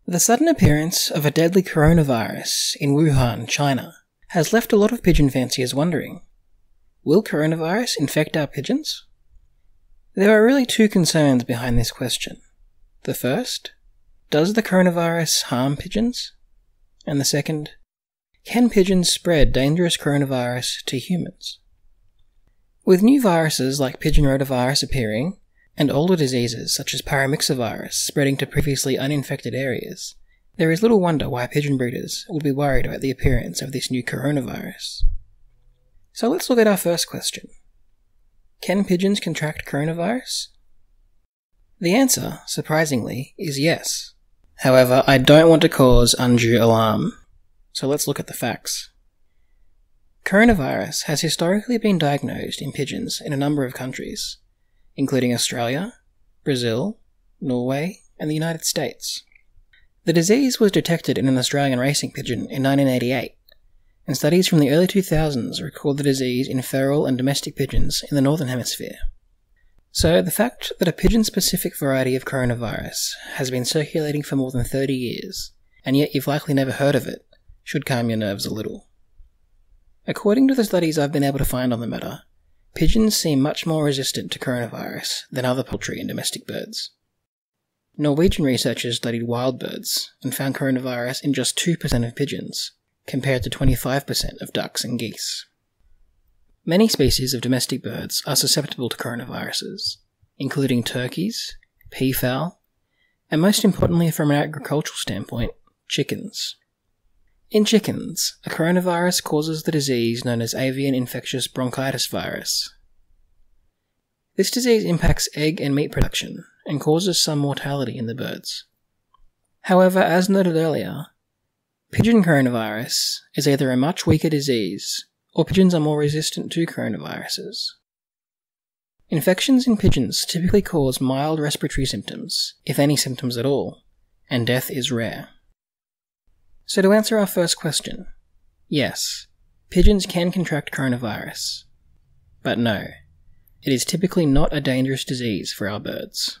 The sudden appearance of a deadly coronavirus in Wuhan, China, has left a lot of pigeon fanciers wondering, will coronavirus infect our pigeons? There are really two concerns behind this question. The first, does the coronavirus harm pigeons? And the second, can pigeons spread dangerous coronavirus to humans? With new viruses like pigeon rotavirus appearing, and older diseases such as paramyxovirus spreading to previously uninfected areas, there is little wonder why pigeon breeders would be worried about the appearance of this new coronavirus. So let's look at our first question. Can pigeons contract coronavirus? The answer, surprisingly, is yes. However, I don't want to cause undue alarm, so let's look at the facts. Coronavirus has historically been diagnosed in pigeons in a number of countries, including Australia, Brazil, Norway, and the United States. The disease was detected in an Australian racing pigeon in 1988, and studies from the early 2000s record the disease in feral and domestic pigeons in the Northern Hemisphere. So the fact that a pigeon-specific variety of coronavirus has been circulating for more than 30 years, and yet you've likely never heard of it, should calm your nerves a little. According to the studies I've been able to find on the matter, pigeons seem much more resistant to coronavirus than other poultry and domestic birds. Norwegian researchers studied wild birds and found coronavirus in just 2% of pigeons, compared to 25% of ducks and geese. Many species of domestic birds are susceptible to coronaviruses, including turkeys, peafowl, and most importantly from an agricultural standpoint, chickens. In chickens, a coronavirus causes the disease known as avian infectious bronchitis virus. This disease impacts egg and meat production and causes some mortality in the birds. However, as noted earlier, pigeon coronavirus is either a much weaker disease or pigeons are more resistant to coronaviruses. Infections in pigeons typically cause mild respiratory symptoms, if any symptoms at all, and death is rare. So to answer our first question, yes, pigeons can contract coronavirus. But no, it is typically not a dangerous disease for our birds.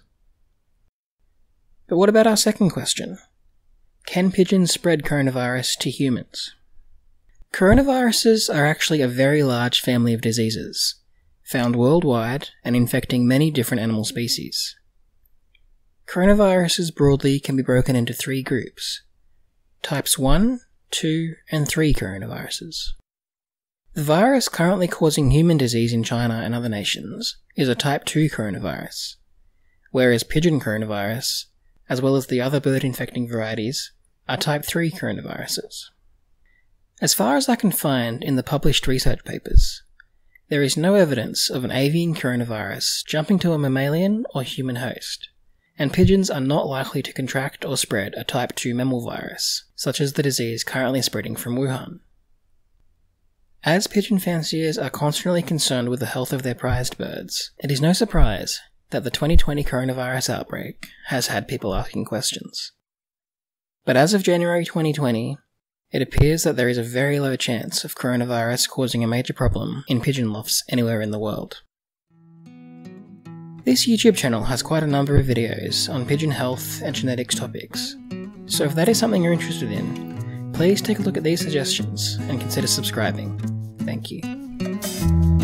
But what about our second question? Can pigeons spread coronavirus to humans? Coronaviruses are actually a very large family of diseases, found worldwide and infecting many different animal species. Coronaviruses broadly can be broken into three groups: Types 1, 2, and 3 coronaviruses. The virus currently causing human disease in China and other nations is a Type 2 coronavirus, whereas pigeon coronavirus, as well as the other bird-infecting varieties, are Type 3 coronaviruses. As far as I can find in the published research papers, there is no evidence of an avian coronavirus jumping to a mammalian or human host, and pigeons are not likely to contract or spread a Type 2 mammal virus, such as the disease currently spreading from Wuhan. As pigeon fanciers are constantly concerned with the health of their prized birds, it is no surprise that the 2020 coronavirus outbreak has had people asking questions. But as of January 2020, it appears that there is a very low chance of coronavirus causing a major problem in pigeon lofts anywhere in the world. This YouTube channel has quite a number of videos on pigeon health and genetics topics, so if that is something you're interested in, please take a look at these suggestions and consider subscribing. Thank you.